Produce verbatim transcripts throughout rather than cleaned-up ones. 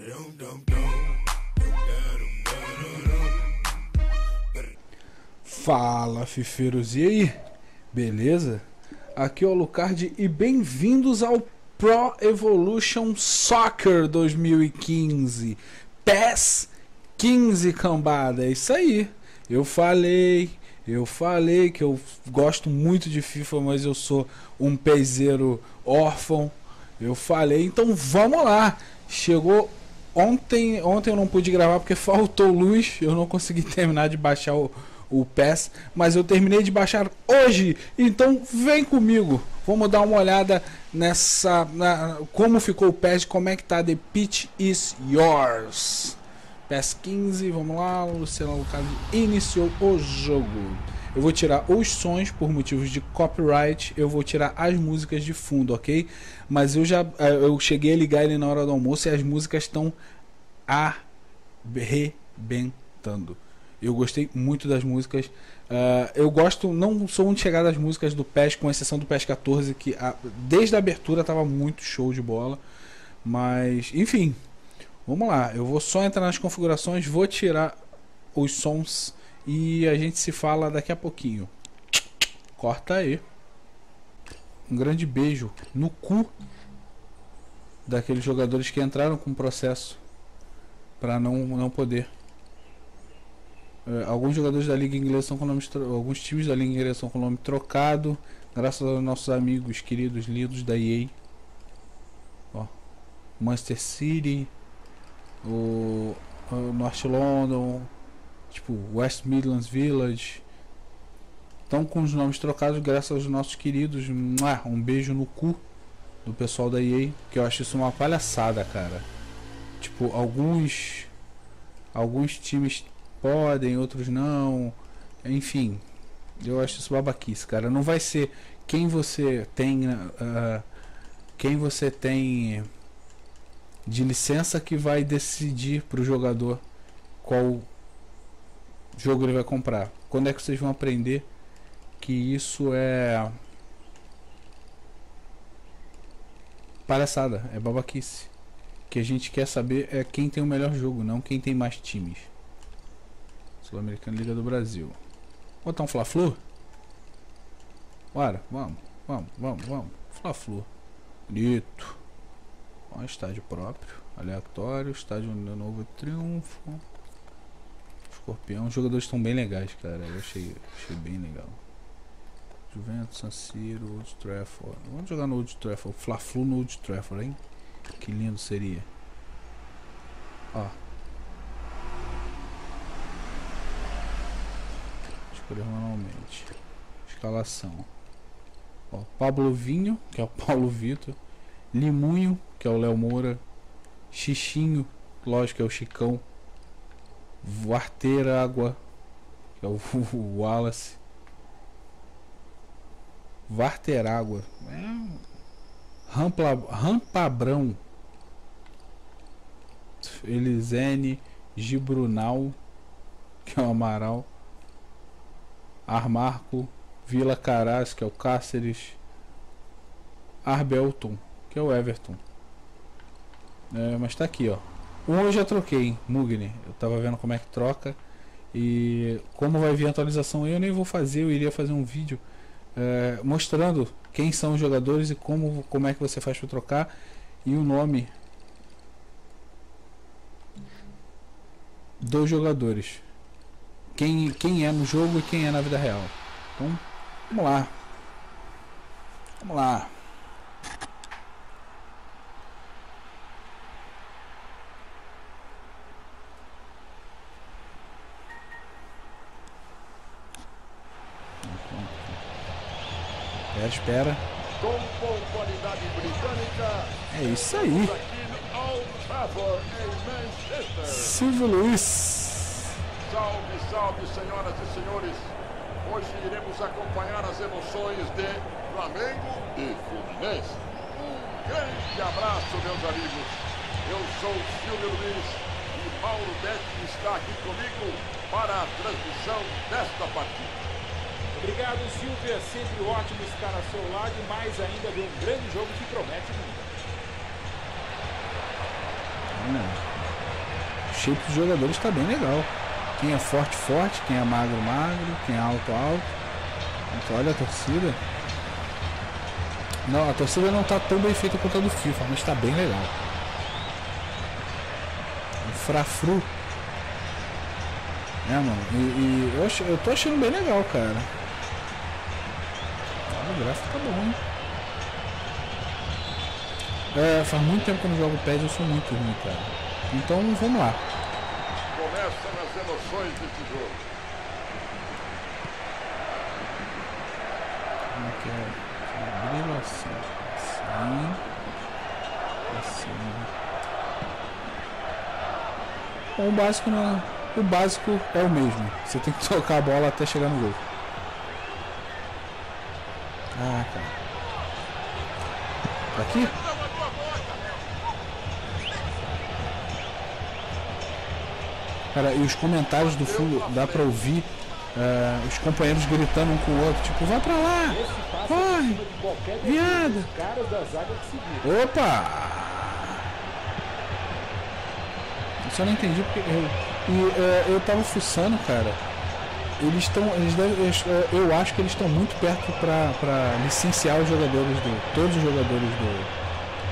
Fala, fifeiros, e aí? Beleza? Aqui é o Alucard e bem-vindos ao Pro Evolution Soccer dois mil e quinze. P E S quinze, cambada, é isso aí. Eu falei, eu falei que eu gosto muito de FIFA, mas eu sou um pezeiro órfão. Eu falei, então vamos lá. Chegou ontem, ontem eu não pude gravar porque faltou luz, eu não consegui terminar de baixar o o P E S, mas eu terminei de baixar hoje, então vem comigo, vamos dar uma olhada nessa, na, como ficou o P E S, como é que tá, the pitch is yours. P E S quinze, vamos lá, o Luciano Alucard iniciou o jogo. Eu vou tirar os sons por motivos de copyright, eu vou tirar as músicas de fundo, ok? Mas eu já, eu cheguei a ligar ele na hora do almoço e as músicas estão arrebentando. Eu gostei muito das músicas. Uh, eu gosto, não sou muito chegado às músicas do P E S, com exceção do P E S quatorze, que a, desde a abertura tava muito show de bola. Mas, enfim, vamos lá. Eu vou só entrar nas configurações, vou tirar os sons e a gente se fala daqui a pouquinho. Corta aí. Um grande beijo no cu daqueles jogadores que entraram com processo para não, não poder. Uh, alguns jogadores da Liga Inglesa estão com nome, alguns times da Liga Inglesa estão com o nome trocado, graças aos nossos amigos queridos, lindos da E A. Ó, Manchester City, o, o North London, tipo West Midlands Village, estão com os nomes trocados graças aos nossos queridos. Um beijo no cu do pessoal da E A, que eu acho isso uma palhaçada, cara. Tipo, alguns alguns times podem, outros não, enfim, eu acho isso babaquice, cara. Não vai ser quem você tem uh, quem você tem de licença que vai decidir pro jogador qual jogo ele vai comprar. Quando é que vocês vão aprender que isso é palhaçada, é babaquice? O que a gente quer saber é quem tem o melhor jogo, não quem tem mais times. Sul-Americana, Liga do Brasil. Botar um Fla-Flu? Bora, vamos, vamos, vamos, vamos. Fla-Flu. Bonito. Ó, estádio próprio, aleatório, estádio Novo Triunfo. Escorpião. Os jogadores estão bem legais, cara. Eu achei, achei bem legal. Juventus, San Siro, Old Trafford. Vamos jogar no Old Trafford. Fla-Flu no Old Trafford, hein? Que lindo seria. Ó. Manualmente. Escalação. Ó, Pablo Vinho, que é o Paulo Vitor. Limunho, que é o Léo Moura. Xixinho, lógico, que é o Chicão. Varteragua, que é o, o Wallace. Varteragua. É. Rampla, Rampabrão. Elisene Gibrunal, que é o Amaral. Armarco, Vila Caraz, que é o Cáceres. Arbelton, que é o Everton. É, mas tá aqui, ó. Um eu já troquei, hein? Mugni. Eu tava vendo como é que troca. E como vai vir a atualização, eu nem vou fazer. Eu iria fazer um vídeo é, mostrando quem são os jogadores e como, como é que você faz para trocar. E o nome dos jogadores. Quem, quem é no jogo e quem é na vida real. Então, vamos lá. Vamos lá. Espera, espera. Com pontualidade britânica. É isso aí. Silvio Luiz. Salve, salve, senhoras e senhores. Hoje iremos acompanhar as emoções de Flamengo e Fluminense. Um grande abraço, meus amigos. Eu sou o Silvio Luiz e Mauro Betti está aqui comigo para a transmissão desta partida. Obrigado, Silvio. É sempre ótimo estar ao seu lado e mais ainda de um grande jogo que promete muito. Não. shape dos jogadores está bem legal. Quem é forte, forte. Quem é magro, magro. Quem é alto, alto. Então, olha a torcida. Não, a torcida não está tão bem feita quanto a do FIFA, mas está bem legal. O frafru. É, mano. E, e eu, ach, eu tô achando bem legal, cara. O gráfico tá bom, hein? É, faz muito tempo que eu não jogo P E S, eu sou muito ruim, cara. Então, vamos lá. Começa nas emoções desse jogo. Como é que é? Abrir assim. Assim. Assim. Bom, o básico não é... O básico é o mesmo. Você tem que tocar a bola até chegar no gol. Ah, cara. Tá aqui? Cara, e os comentários do fundo, dá pra ouvir uh, os companheiros gritando um com o outro. Tipo, vai pra lá! Corre! Viado! Opa! Eu só não entendi porque... Eu, e uh, eu tava fuçando, cara. Eles estão... Eles devem, eu, eu acho que eles estão muito perto pra, pra licenciar os jogadores do... Todos os jogadores do...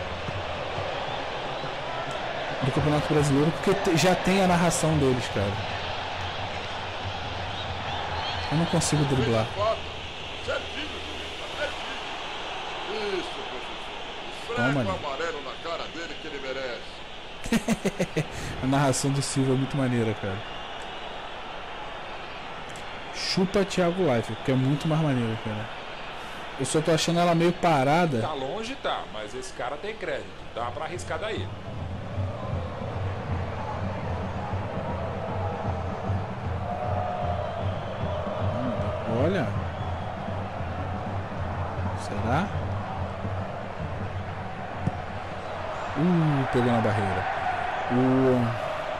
do Campeonato Brasileiro, porque te, já tem a narração deles, cara. Eu não consigo driblar. Toma ali. A narração do Silva é muito maneira, cara. Chupa Thiago Life, que é muito mais maneira, cara. Eu só tô achando ela meio parada. Tá longe, tá, mas esse cara tem crédito. Dá pra arriscar daí. Olha. Será? Uh, pegou na barreira. Uh,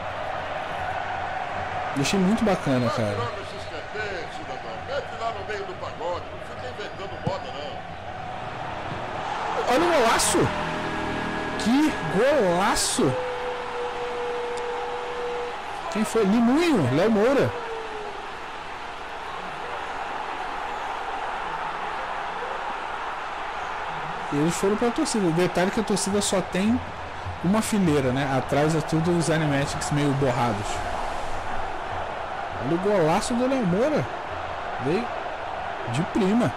achei muito bacana, cara. Olha o golaço! Que golaço! Quem foi? Limunho, Léo Moura. E eles foram pra torcida. O detalhe é que a torcida só tem uma fileira, né? Atrás é tudo os animatics meio borrados. Olha o golaço do Léo Moura. Veio de prima.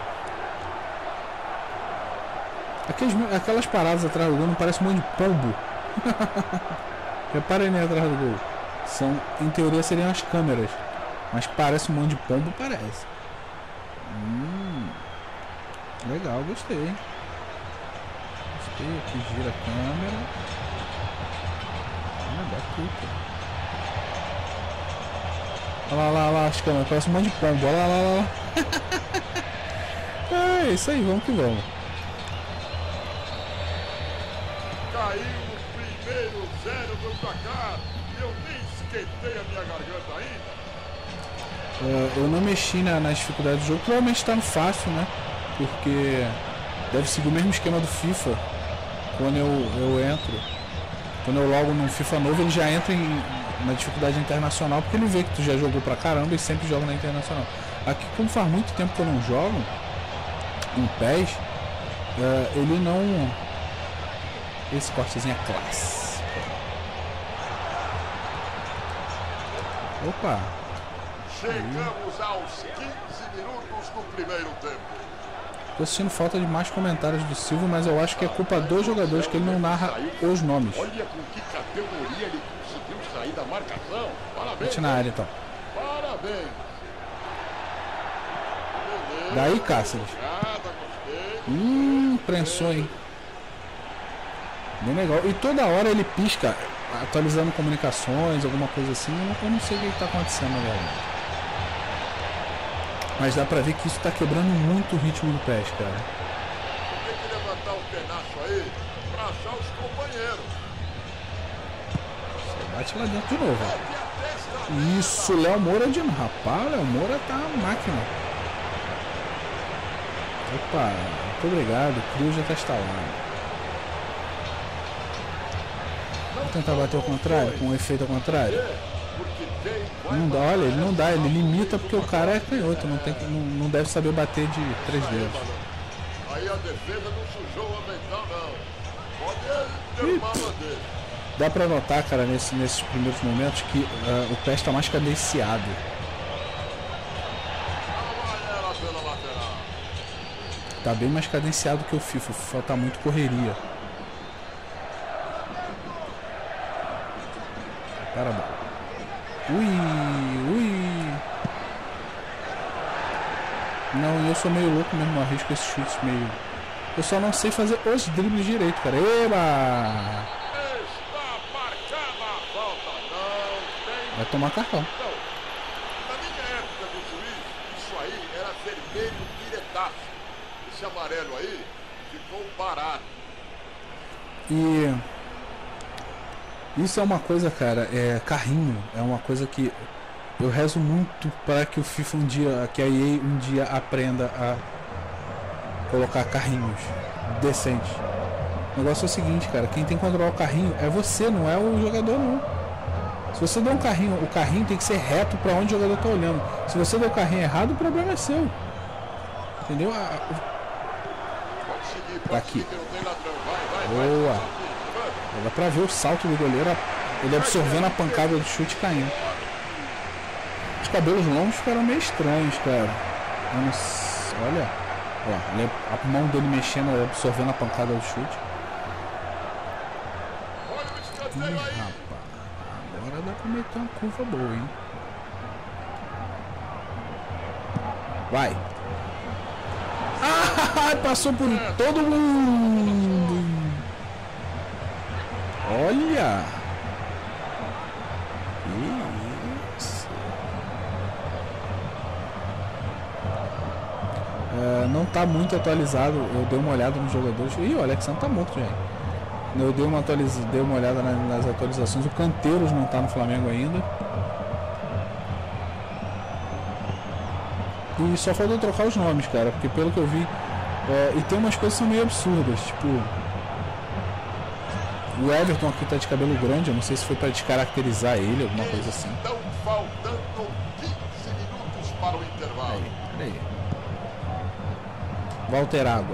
Aqueles, aquelas paradas atrás do gol não parece um monte de pombo. Repara aí, né, atrás do gol. São, em teoria seriam as câmeras. Mas parece um monte de pombo, parece. Hum, legal, gostei. Aqui gira a câmera. Ah, batuta. Olha lá, lá, lá, as câmeras. Parece um monte de pombo. Olha lá, lá, lá. É isso aí, vamos que vamos. Caiu no primeiro zero do placar. E eu nem esquentei a minha garganta ainda. Uh, eu não mexi na, nas dificuldades do jogo. Provavelmente está no fácil, né? Porque deve seguir o mesmo esquema do FIFA. Quando eu, eu entro, quando eu logo no FIFA novo, ele já entra em, na dificuldade internacional, porque ele vê que tu já jogou pra caramba e sempre joga na internacional. Aqui, como faz muito tempo que eu não jogo em P E S, uh, ele não... Esse cortezinho é clássico. Opa! Chegamos aos quinze minutos do primeiro tempo. Tô sentindo falta de mais comentários do Silva, mas eu acho que é culpa dos jogadores que ele não narra os nomes. Olha com que categoria ele conseguiu sair da marcação. Parabéns. Mete na área, então. Parabéns. Daí, Cáceres. Hum, prensou, hein? Bem legal. E toda hora ele pisca, atualizando comunicações, alguma coisa assim. Eu não sei o que está acontecendo, galera. Mas dá pra ver que isso tá quebrando muito o ritmo do P E S, cara. Tem que levantar o pedaço aí pra achar os companheiros. Você bate lá dentro de novo. Ó. Isso, Léo Moura de novo. Rapaz, Léo Moura tá uma máquina. Opa, muito obrigado. O Crio já tá instalado. tentar bater ao contrário, com um efeito ao contrário. Não dá, olha, ele não dá, ele limita porque o cara é canhoto, não, tem, não, não deve saber bater de três dedos. Aí a defesa não sujou o avental, não. Pode derrubar a bandeira. Dá pra notar, cara, nesse, nesses primeiros momentos que uh, o pé está mais cadenciado. Tá bem mais cadenciado que o FIFA. O FIFA tá muito correria. Para a bola. Ui, ui. Não, eu sou meio louco mesmo, eu arrisco esses chutes meio... Eu só não sei fazer os dribles direito, cara. Eba! Está marcada a falta, não tem... Vai tomar cartão. Não. Na minha época do juiz, isso aí era vermelho diretaço. Esse amarelo aí ficou parado. E... Isso é uma coisa, cara, é carrinho, é uma coisa que eu rezo muito para que o FIFA um dia, que a E A um dia aprenda a colocar carrinhos decentes. O negócio é o seguinte, cara, quem tem que controlar o carrinho é você, não é o jogador não. Se você der um carrinho, o carrinho tem que ser reto para onde o jogador está olhando. Se você der o carrinho errado, o problema é seu. Entendeu? Pode seguir, pode Aqui. seguir, que não tem ladrão. Vai, vai, Boa. vai. Dá pra ver o salto do goleiro, ele absorvendo a pancada do chute e caindo. Os cabelos longos ficaram meio estranhos, cara. Eu não sei, olha, ó, ele- a mão dele mexendo, absorvendo a pancada do chute. Olha o Ih, escanteio aí. rapaz, agora dá pra meter uma curva boa, hein? Vai. Ah, passou por todo mundo. Olha. Isso. É, não tá muito atualizado. Eu dei uma olhada nos jogadores. Ih, o Alexandre tá morto, gente. Eu dei uma, atualiz... dei uma olhada nas, nas atualizações. O Canteiros não tá no Flamengo ainda. E só faltou trocar os nomes, cara. Porque pelo que eu vi. É, e tem umas coisas que são meio absurdas. Tipo. O Everton aqui tá de cabelo grande. Eu não sei se foi pra descaracterizar ele, alguma coisa assim. Estão faltando quinze minutos para o intervalo. Aí, peraí. Walter Água.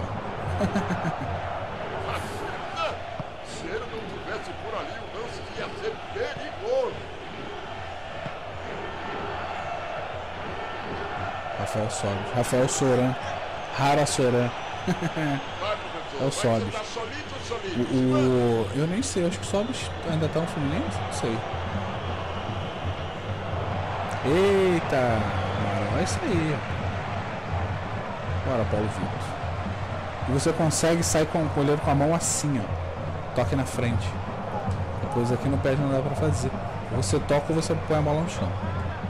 Se ele não tivesse por ali, o lance ia ser perigoso. Rafael Sobis. Rafael Soran. Rara Soran. Vai, professor. É o Sobis. Vai, você tá solito ou O, solito? o- eu nem sei, acho que o Sobis ainda tá no Fluminense? Não sei. Eita! Mara, é isso aí. Bora, Paulo Vitor. E você consegue sair com o goleiro com a mão assim, ó. Toque na frente. Coisa aqui no pé não dá pra fazer. Você toca ou você põe a bola no chão.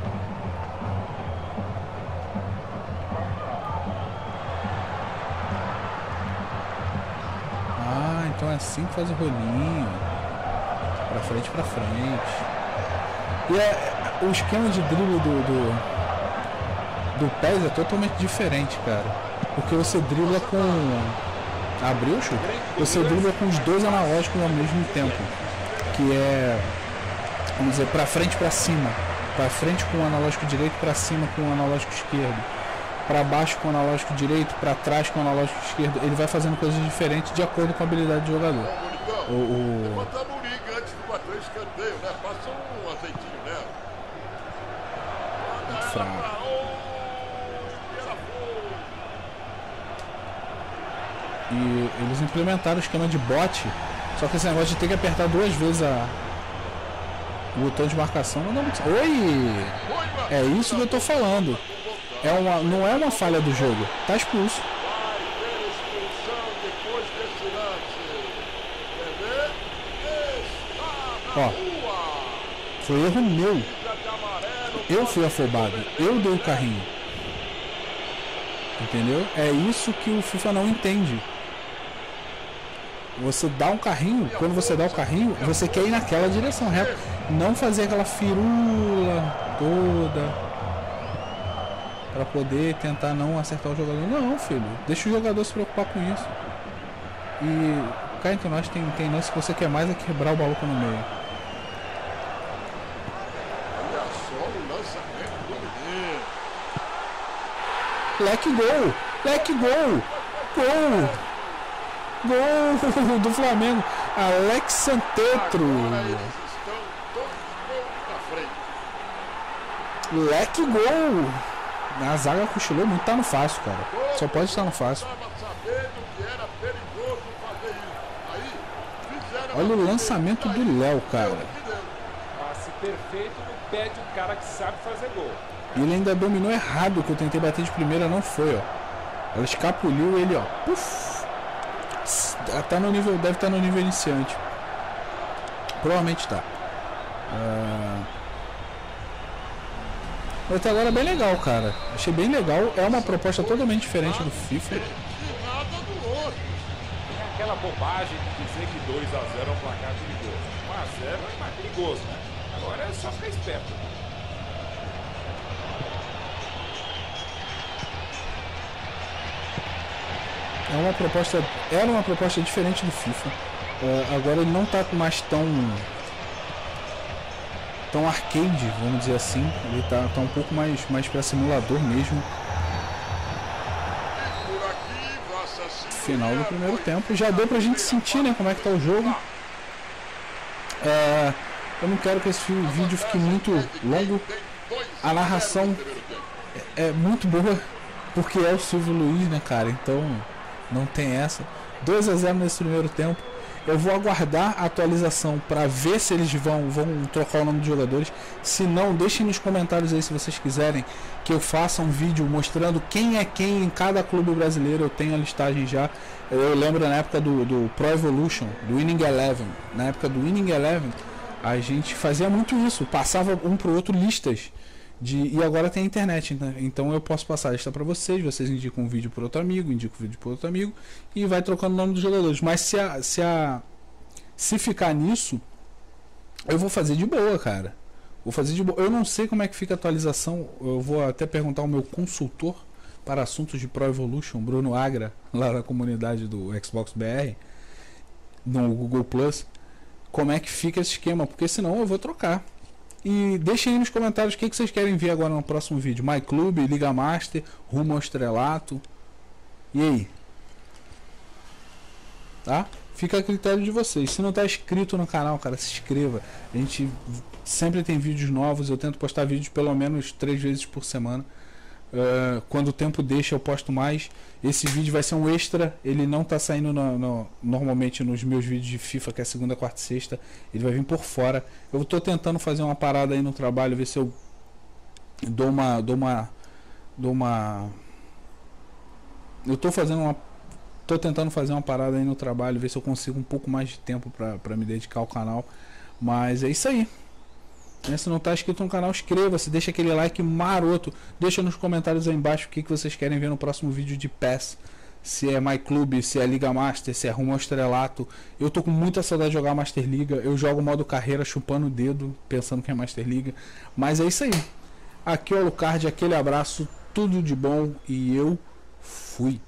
Ah, então é assim que faz o rolinho. Pra frente, pra frente. E é, o esquema de drible do, do, do P E S é totalmente diferente, cara. Porque você dribla com... Abriu o chute? Você dribla com os dois analógicos ao mesmo tempo. Que é... Vamos dizer, pra frente e pra cima. Pra frente com o analógico direito, pra cima com o analógico esquerdo. Pra baixo com o analógico direito, pra trás com o analógico esquerdo. Ele vai fazendo coisas diferentes de acordo com a habilidade do jogador. Ô, Bonitão, O, o... levanta no liga antes de bater o escanteio, né? Passa um azeitinho nela. Manda ela fraco. pra onde ela foi. E eles implementaram o esquema de bote, só que esse negócio de ter que apertar duas vezes a... o botão de marcação não dá muito... Oi! É isso que eu tô falando. É uma... Não é uma falha do jogo. Tá expulso. Vai ter expulsão depois desse lance. Quer ver? Está na Ó. rua. Foi erro meu. Fica de amarelo. Eu fui afobado. Eu dei o carrinho. Entendeu? É isso que o FIFA não entende. Você dá um carrinho, quando você dá o carrinho, você quer ir naquela direção reta. Não fazer aquela firula toda para poder tentar não acertar o jogador. Não, filho. Deixa o jogador se preocupar com isso. E cá entre nós tem, tem lance que você quer mais é quebrar o maluco no meio. lançamento do menino. Leque gol! Leque gol! Gol! Gol do Flamengo! Alex Santetro! Agora eles estão todos gols na frente. Leque gol! A zaga cochilou muito, tá no fácil, cara. Só pode estar no fácil. Estava sabendo que era perigoso fazer isso. Aí, fizeram Olha o lançamento do Léo, cara. Passe perfeito no pé de um cara que sabe fazer gol. E ele ainda dominou errado, que eu tentei bater de primeira, não foi, ó. Ela escapuliu ele, ó. Puf. Tá no nível, deve estar no nível iniciante. Provavelmente tá. Uh... Até agora é bem legal, cara. Achei bem legal. É uma proposta totalmente diferente do FIFA. E nada do outro. Tem aquela bobagem de dizer que dois a zero é um placar perigoso. um a zero é mais perigoso, né? Agora é só ficar esperto. É uma proposta, era uma proposta diferente do FIFA. Uh, agora ele não tá mais tão tão arcade, vamos dizer assim. Ele tá, tá um pouco mais, mais para simulador mesmo. Final do primeiro tempo. Já deu pra gente sentir, né, como é que tá o jogo. Uh, eu não quero que esse vídeo fique muito longo. A narração é, é muito boa, porque é o Silvio Luiz, né, cara? Então não tem essa. dois a zero nesse primeiro tempo. Eu vou aguardar a atualização para ver se eles vão, vão trocar o nome dos jogadores. Se não, deixem nos comentários aí se vocês quiserem que eu faça um vídeo mostrando quem é quem em cada clube brasileiro. Eu tenho a listagem já. Eu lembro na época do, do Pro Evolution, do Winning Eleven. Na época do Winning Eleven, a gente fazia muito isso. Passava um pro outro listas. De, e agora tem a internet, né? Então eu posso passar a lista para vocês, vocês indicam um vídeo para outro amigo, indicam um vídeo para outro amigo e vai trocando o nome dos jogadores. Mas se a, se a se ficar nisso, eu vou fazer de boa, cara. Vou fazer de boa. Eu não sei como é que fica a atualização. Eu vou até perguntar ao meu consultor para assuntos de Pro Evolution, Bruno Agra, lá na comunidade do Xbox B R, no Google Plus, como é que fica esse esquema, porque senão eu vou trocar. E deixem aí nos comentários o que, que vocês querem ver agora no próximo vídeo. My Club, Liga Master, Rumo ao Estrelato. E aí? Tá? Fica a critério de vocês. Se não está inscrito no canal, cara, se inscreva. A gente sempre tem vídeos novos. Eu tento postar vídeos pelo menos três vezes por semana. Uh, quando o tempo deixa, eu posto mais. Esse vídeo vai ser um extra. Ele não está saindo no, no, normalmente nos meus vídeos de FIFA, que é segunda, quarta e sexta. Ele vai vir por fora. Eu estou tentando fazer uma parada aí no trabalho, ver se eu dou uma dou uma dou uma eu estou fazendo uma tô tentando fazer uma parada aí no trabalho, ver se eu consigo um pouco mais de tempo para me dedicar ao canal. Mas é isso aí. Se não está inscrito no canal, inscreva-se, deixa aquele like maroto, deixa nos comentários aí embaixo o que, que vocês querem ver no próximo vídeo de P E S. Se é My Club, se é Liga Master, se é Rumo ao Estrelato. Eu tô com muita saudade de jogar Master Liga. Eu jogo modo carreira chupando o dedo, pensando que é Master Liga. Mas é isso aí. Aqui é o Alucard, aquele abraço, tudo de bom e eu fui.